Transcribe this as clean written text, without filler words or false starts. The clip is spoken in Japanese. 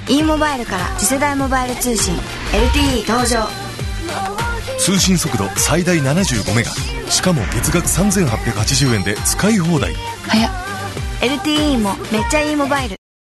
e モバイルから次世代モバイル通信 LTE 登場。 通信速度最大75メガ、しかも月額3880円で使い放題。 早っ。 LTE もめっちゃいいモバイル。